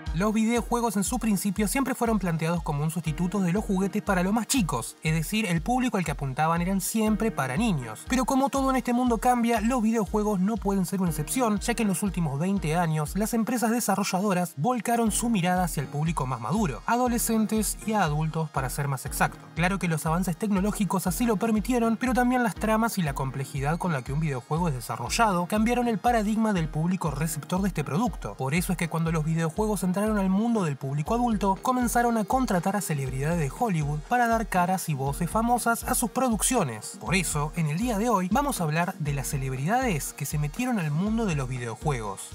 Los videojuegos en su principio siempre fueron planteados como un sustituto de los juguetes para los más chicos, es decir, el público al que apuntaban eran siempre para niños. Pero como todo en este mundo cambia, los videojuegos no pueden ser una excepción, ya que en los últimos 20 años las empresas desarrolladoras volcaron su mirada hacia el público más maduro, adolescentes y adultos para ser más exacto. Claro que los avances tecnológicos así lo permitieron, pero también las tramas y la complejidad con la que un videojuego es desarrollado cambiaron el paradigma del público receptor de este producto. Por eso es que cuando los videojuegos entraron al mundo del público adulto, comenzaron a contratar a celebridades de Hollywood para dar caras y voces famosas a sus producciones. Por eso, en el día de hoy, vamos a hablar de las celebridades que se metieron al mundo de los videojuegos.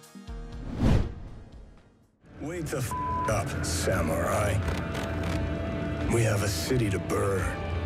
Wake the f up, samurai. We have a city to burn.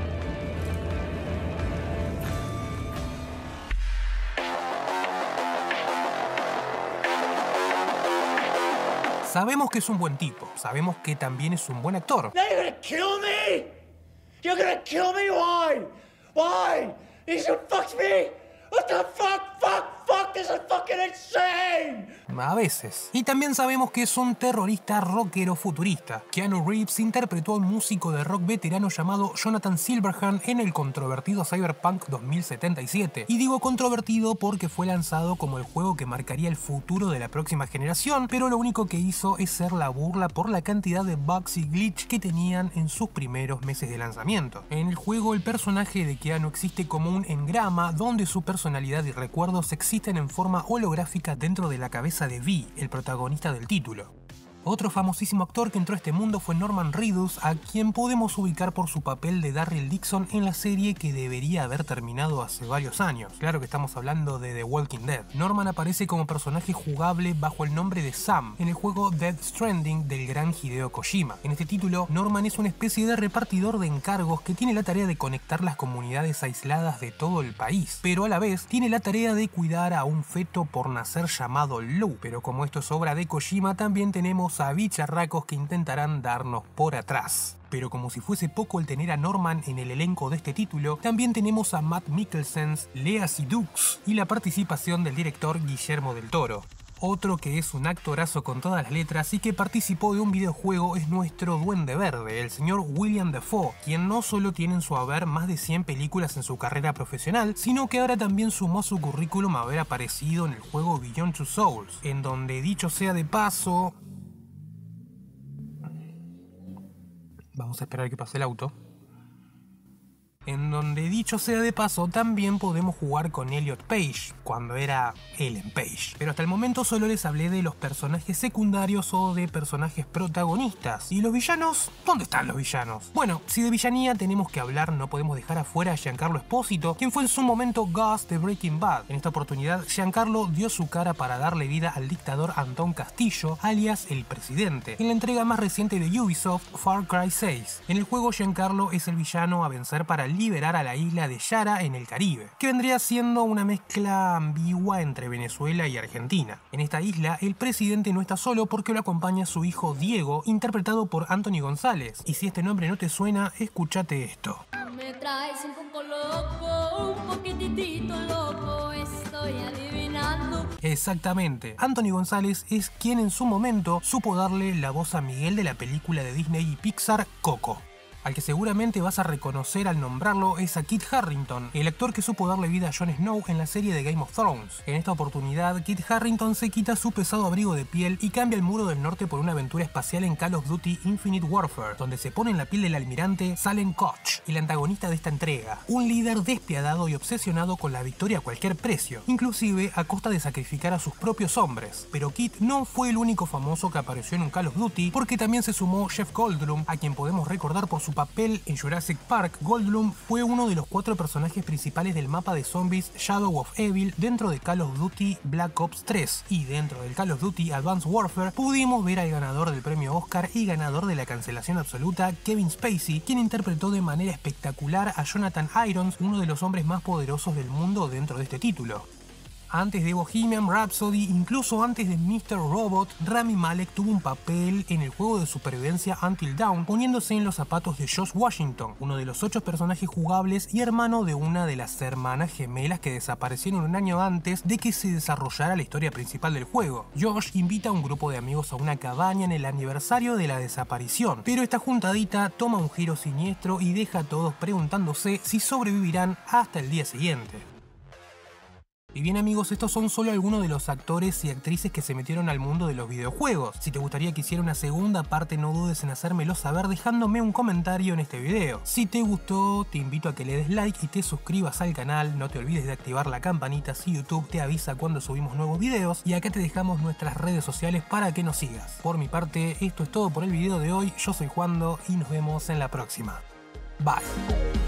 Sabemos que es un buen tipo, sabemos que también es un buen actor. Now you're gonna kill me? You're gonna kill me? Why? Why? You should fuck me? What the fuck? This is fucking insane! A veces. Y también sabemos que es un terrorista rockero futurista. Keanu Reeves interpretó a un músico de rock veterano llamado Jonathan Silverhand en el controvertido Cyberpunk 2077. Y digo controvertido porque fue lanzado como el juego que marcaría el futuro de la próxima generación, pero lo único que hizo es ser la burla por la cantidad de bugs y glitch que tenían en sus primeros meses de lanzamiento. En el juego, el personaje de Keanu existe como un engrama donde su personalidad y recuerdos existen en forma holográfica dentro de la cabeza de Vi, el protagonista del título. Otro famosísimo actor que entró a este mundo fue Norman Reedus, a quien podemos ubicar por su papel de Daryl Dixon en la serie que debería haber terminado hace varios años. Claro que estamos hablando de The Walking Dead. Norman aparece como personaje jugable bajo el nombre de Sam en el juego Death Stranding del gran Hideo Kojima. En este título, Norman es una especie de repartidor de encargos que tiene la tarea de conectar las comunidades aisladas de todo el país, pero a la vez tiene la tarea de cuidar a un feto por nacer llamado Lou. Pero como esto es obra de Kojima, también tenemos a bicharracos que intentarán darnos por atrás. Pero como si fuese poco el tener a Norman en el elenco de este título, también tenemos a Matt Mikkelsen, Lea Seydoux y la participación del director Guillermo del Toro. Otro que es un actorazo con todas las letras y que participó de un videojuego es nuestro Duende Verde, el señor William Dafoe, quien no solo tiene en su haber más de 100 películas en su carrera profesional, sino que ahora también sumó a su currículum haber aparecido en el juego Beyond Two Souls, en donde, dicho sea de paso... Vamos a esperar que pase el auto. En donde, dicho sea de paso, también podemos jugar con Elliot Page, cuando era Ellen Page. Pero hasta el momento solo les hablé de los personajes secundarios o de personajes protagonistas. ¿Y los villanos? ¿Dónde están los villanos? Bueno, si de villanía tenemos que hablar, no podemos dejar afuera a Giancarlo Esposito, quien fue en su momento Gus de Breaking Bad. En esta oportunidad, Giancarlo dio su cara para darle vida al dictador Antón Castillo, alias el Presidente, en la entrega más reciente de Ubisoft, Far Cry 6. En el juego, Giancarlo es el villano a vencer para liberar a la isla de Yara en el Caribe, que vendría siendo una mezcla ambigua entre Venezuela y Argentina. En esta isla, el presidente no está solo porque lo acompaña su hijo Diego, interpretado por Anthony González. Y si este nombre no te suena, escúchate esto. Me traes un poco loco, un poquitito loco, estoy adivinando. Exactamente, Anthony González es quien en su momento supo darle la voz a Miguel de la película de Disney y Pixar Coco. Al que seguramente vas a reconocer al nombrarlo es a Kit Harington, el actor que supo darle vida a Jon Snow en la serie de Game of Thrones. En esta oportunidad, Kit Harington se quita su pesado abrigo de piel y cambia el Muro del Norte por una aventura espacial en Call of Duty Infinite Warfare, donde se pone en la piel del almirante Salem Koch, el antagonista de esta entrega, un líder despiadado y obsesionado con la victoria a cualquier precio, inclusive a costa de sacrificar a sus propios hombres. Pero Kit no fue el único famoso que apareció en un Call of Duty, porque también se sumó Jeff Goldblum, a quien podemos recordar por su papel en Jurassic Park. Goldblum fue uno de los 4 personajes principales del mapa de zombies Shadow of Evil dentro de Call of Duty Black Ops 3, y dentro del Call of Duty Advanced Warfare pudimos ver al ganador del premio Oscar y ganador de la cancelación absoluta, Kevin Spacey, quien interpretó de manera espectacular a Jonathan Irons, uno de los hombres más poderosos del mundo dentro de este título. Antes de Bohemian Rhapsody, incluso antes de Mr. Robot, Rami Malek tuvo un papel en el juego de supervivencia Until Dawn, poniéndose en los zapatos de Josh Washington, uno de los 8 personajes jugables y hermano de una de las hermanas gemelas que desaparecieron un año antes de que se desarrollara la historia principal del juego. Josh invita a un grupo de amigos a una cabaña en el aniversario de la desaparición, pero esta juntadita toma un giro siniestro y deja a todos preguntándose si sobrevivirán hasta el día siguiente. Y bien amigos, estos son solo algunos de los actores y actrices que se metieron al mundo de los videojuegos. Si te gustaría que hiciera una segunda parte, no dudes en hacérmelo saber dejándome un comentario en este video. Si te gustó, te invito a que le des like y te suscribas al canal. No te olvides de activar la campanita si YouTube te avisa cuando subimos nuevos videos. Y acá te dejamos nuestras redes sociales para que nos sigas. Por mi parte, esto es todo por el video de hoy. Yo soy Juando y nos vemos en la próxima. Bye.